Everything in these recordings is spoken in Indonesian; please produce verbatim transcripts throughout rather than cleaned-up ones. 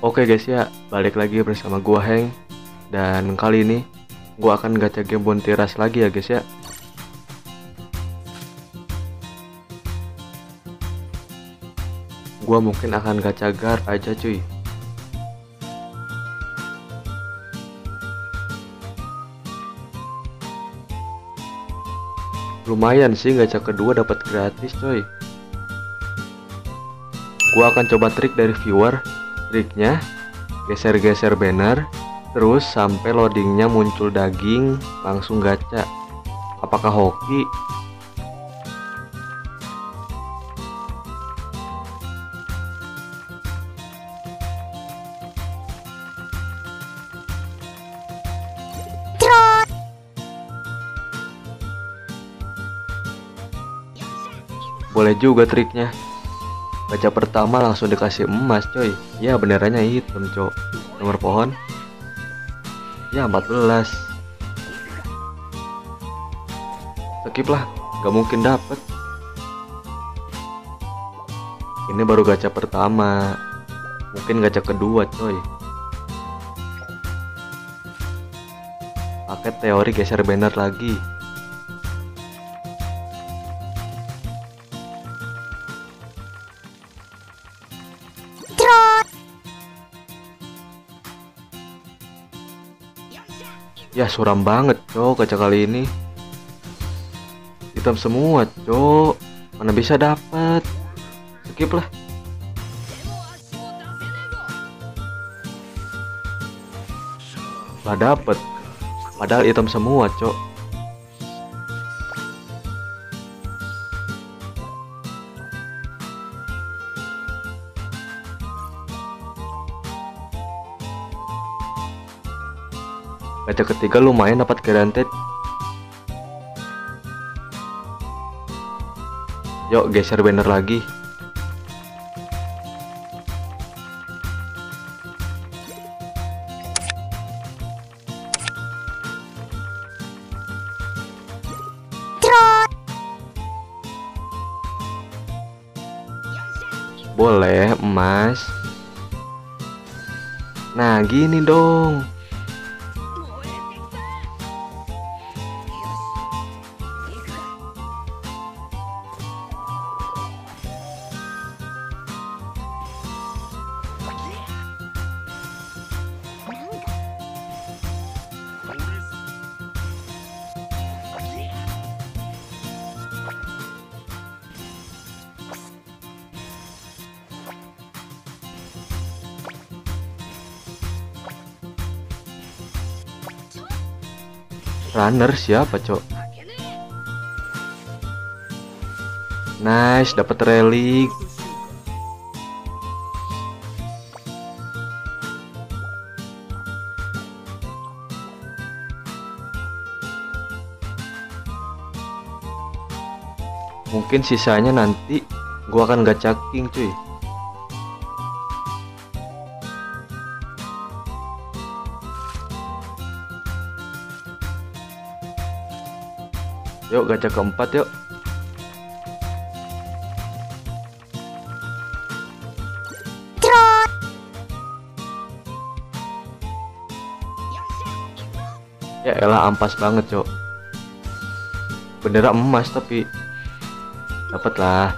Oke guys ya, balik lagi bersama gua Heng. Dan kali ini gua akan gacha game Bontiras lagi ya guys ya. Gua mungkin akan gacha guard aja cuy. Lumayan sih, gacha kedua dapat gratis coy. Gua akan coba trik dari viewer. Triknya geser-geser banner terus sampai loadingnya muncul daging, langsung gacha. Apakah hoki? Boleh juga triknya. Gacha pertama langsung dikasih emas coy. Ya benerannya hitam cok. Nomor pohon ya empat belas. Skip lah, gak mungkin dapet. Ini baru gacha pertama, mungkin gacha kedua coy. Pakai teori geser banner lagi. Ya suram banget cok gacha kali ini. Hitam semua cok. Mana bisa dapat. Skip lah. Lah dapet. Padahal hitam semua cok. Gacha ketiga lumayan dapat guaranteed. Yuk geser banner lagi. Boleh emas. Nah gini dong. Runner siapa cok? Nice, dapat relik. Mungkin sisanya nanti gua akan gacha king cuy. Yuk gacha keempat yuk. Ya elah ampas banget cok. Bendera emas tapi dapat lah.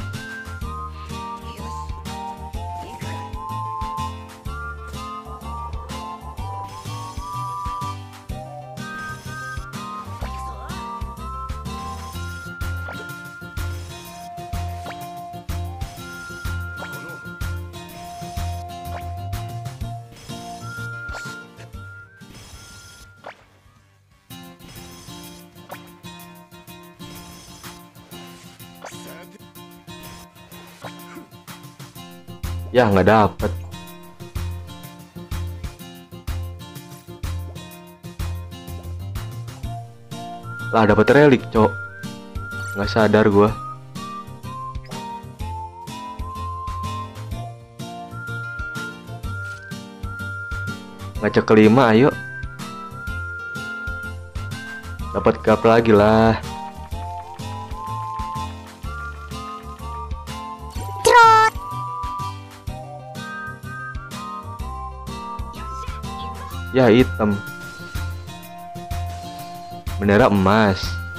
Ya nggak dapet. Lah dapat relik cok. Nggak sadar gua. Gacha kelima ayo. Dapat gap lagi lah. Ya hitam. Bendera emas.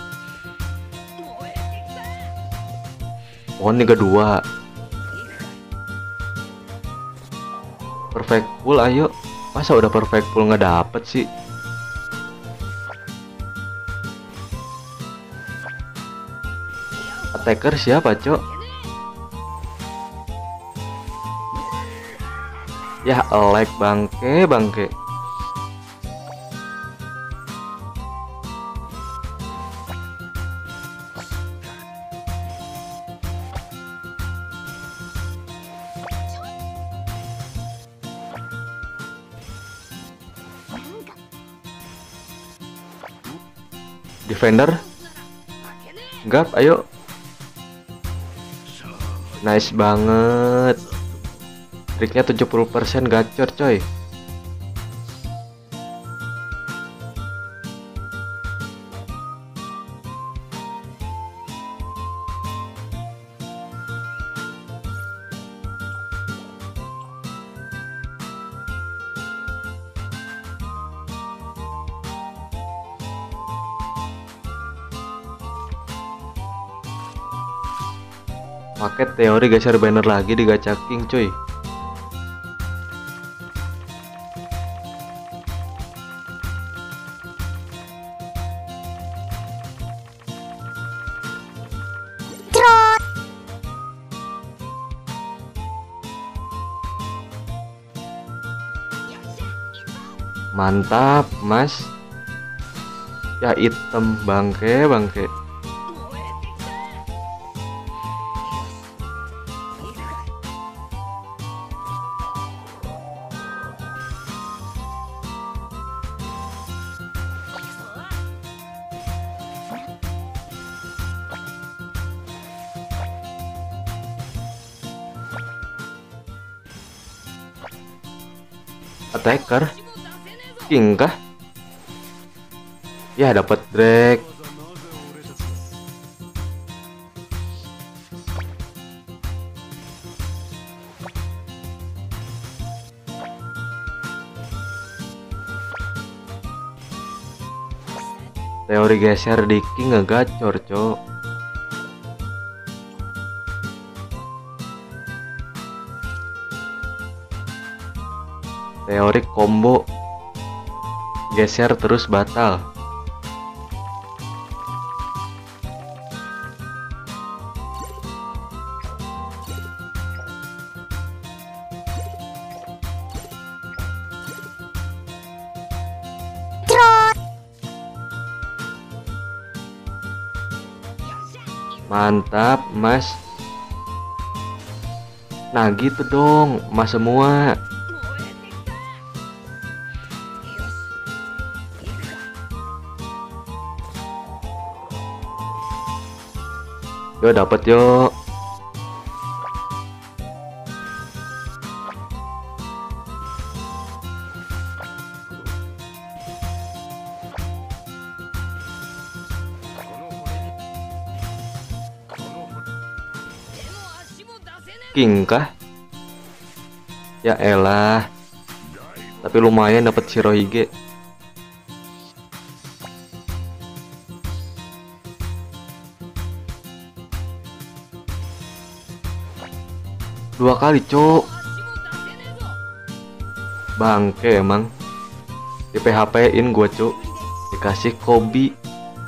Pohon tiga dua. Perfect full, ayo. Masa udah perfect full nggak dapet sih? Attacker siapa, Cok? Ya, elek bangke, bangke. Defender. Gap, ayo. Nice banget. Triknya tujuh puluh persen gacor, coy. Paket teori geser banner lagi di gacha king, cuy. Mantap, Mas. Ya item bangke, bangke. Attacker king kah? Ya dapat drag. Teori geser di king ngegacor, cok. Teori combo geser terus batal. Mantap, Mas. Nah gitu dong, Mas semua. Yo dapat yo. King kah? Ya elah. Tapi lumayan dapat Shirohige. Dua kali, cok. Bangke emang. Di P H P-in gua, cok. Dikasih Kobi.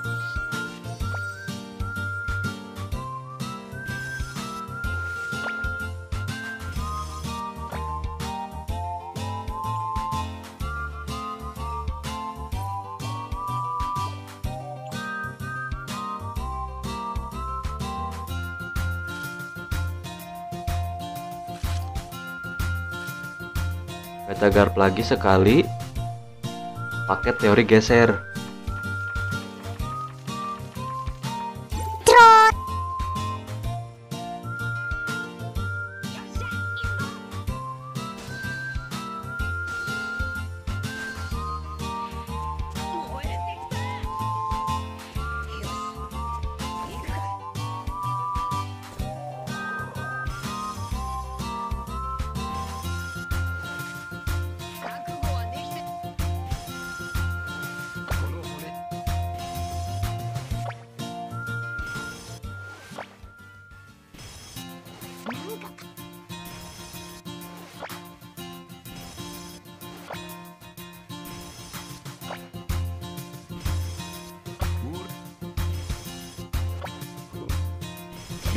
Gacha garp lagi sekali. Paket teori geser.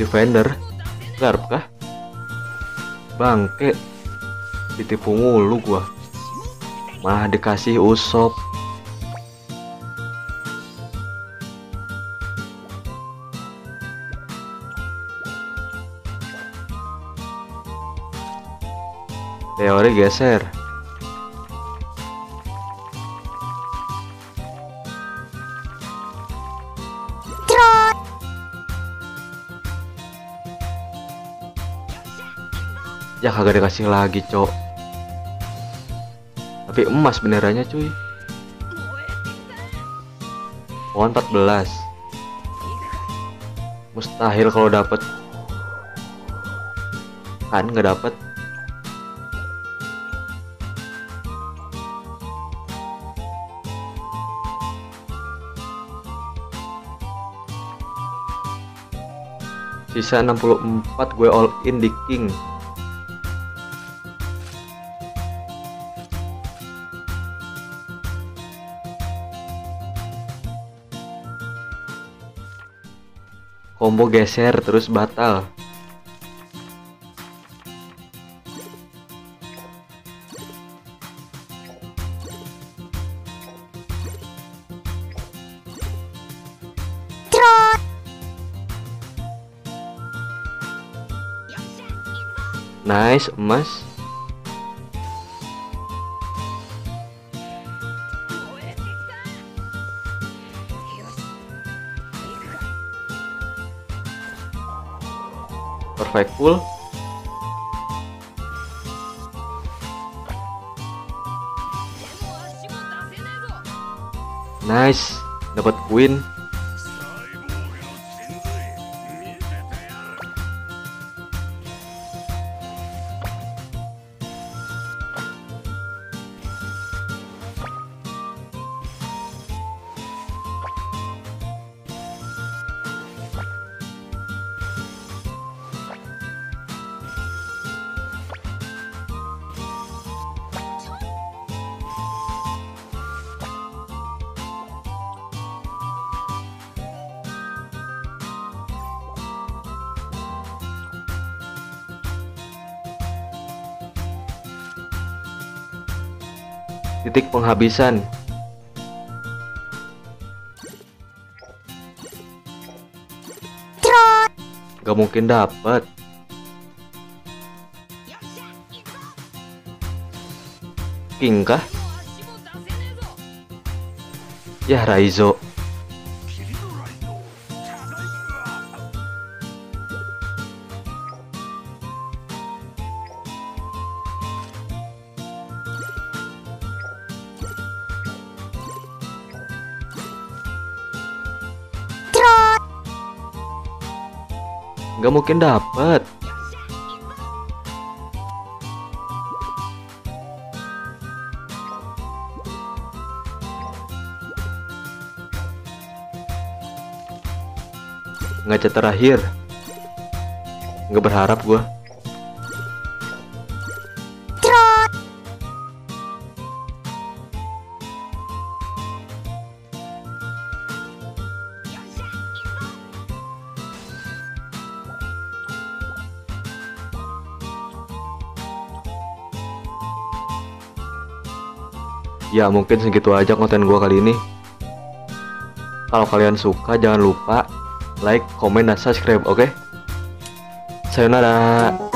Defender, Garp kah? Bangke, ditipu mulu gua. Malah dikasih Usop. Teori geser. Ya kagak dikasih lagi, cok. Tapi emas benerannya, cuy. Pohon empat belas. Mustahil kalau dapet. Kan nggak dapet. Sisa enam puluh empat, gue all in di king. Combo geser terus batal. Nice, emas. Perfect full. Nice, dapat queen. Titik penghabisan. Gak mungkin dapat. King kah? Ya Raizo. Gak mungkin dapat. Ngaca terakhir. Gak berharap gua. Ya mungkin segitu aja konten gua kali ini. Kalau kalian suka jangan lupa like, komen, dan subscribe, oke? Okay? Sayonara.